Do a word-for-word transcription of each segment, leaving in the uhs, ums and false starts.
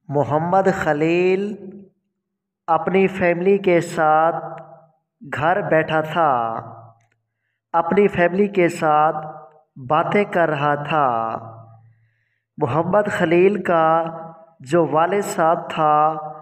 मोहम्मद खलील अपनी फैमिली के साथ घर बैठा था। अपनी फैमिली के साथ बातें कर रहा था। मोहम्मद खलील का जो वालिद साहब था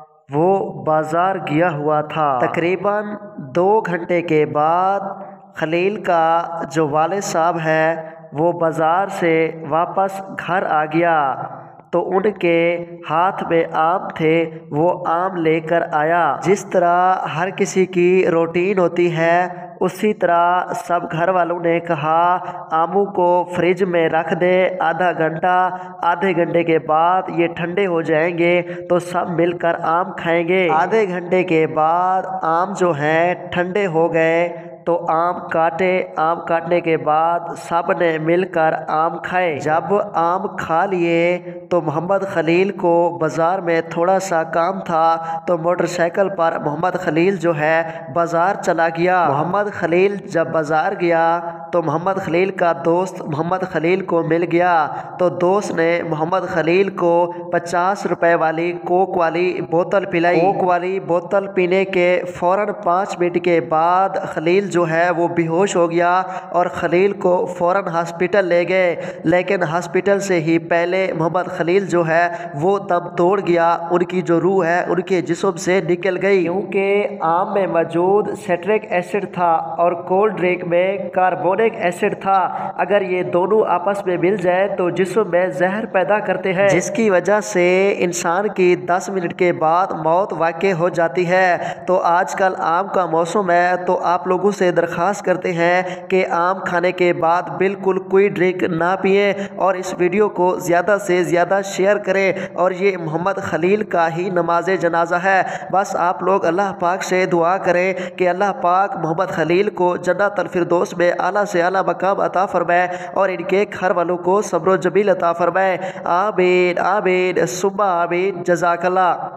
वो बाज़ार गया हुआ था। तकरीबन दो घंटे के बाद खलील का जो वालिद साहब है वो बाज़ार से वापस घर आ गया तो उनके हाथ में आम थे, वो आम लेकर आया। जिस तरह हर किसी की रूटीन होती है उसी तरह सब घर वालों ने कहा आमों को फ्रिज में रख दे आधा घंटा, आधे घंटे के बाद ये ठंडे हो जाएंगे तो सब मिलकर आम खाएंगे। आधे घंटे के बाद आम जो हैं ठंडे हो गए तो आम काटे। आम काटने के बाद सब ने मिलकर आम खाए। जब आम खा लिए तो मोहम्मद खलील को बाज़ार में थोड़ा सा काम था तो मोटरसाइकिल पर मोहम्मद खलील जो है बाज़ार चला गया। मोहम्मद खलील जब बाज़ार गया तो मोहम्मद खलील का दोस्त मोहम्मद खलील को मिल गया तो दोस्त ने मोहम्मद खलील को पचास रुपए वाली कोक वाली बोतल पिलाई। कोक वाली बोतल पीने के फ़ौरन पाँच मिनट के बाद खलील जो है वो बेहोश हो गया और खलील को फ़ौरन हॉस्पिटल ले गए। लेकिन हॉस्पिटल से ही पहले मोहम्मद खलील जो है वो दम तोड़ गया, उनकी जो रूह है उनके जिस्म से निकल गई। क्योंकि आम में मौजूद सिट्रिक एसिड था और कोल्ड ड्रिंक में कार्बोनिक एसिड था। अगर ये दोनों आपस में मिल जाए तो जिस्म में जहर पैदा करते हैं, जिसकी वजह से इंसान की दस मिनट के बाद मौत वाक़ई हो जाती है। तो आजकल आम का मौसम है तो आप लोगों से दरख्वास्त करते हैं कि आम खाने के बाद बिल्कुल कोई ड्रिंक ना पिए और इस वीडियो को ज़्यादा से ज़्यादा शेयर करें। और ये मोहम्मद खलील का ही नमाज जनाजा है। बस आप लोग अल्लाह पाक से दुआ करें कि अल्लाह पाक मोहम्मद खलील को जन्नतुल फिरदौस में आला से आला मकाम अता फरमाए और इनके घर वालों को सब्र जमील अता फरमाए। आमीन आमीन सुम्मा आमीन। जज़ाकल्लाह।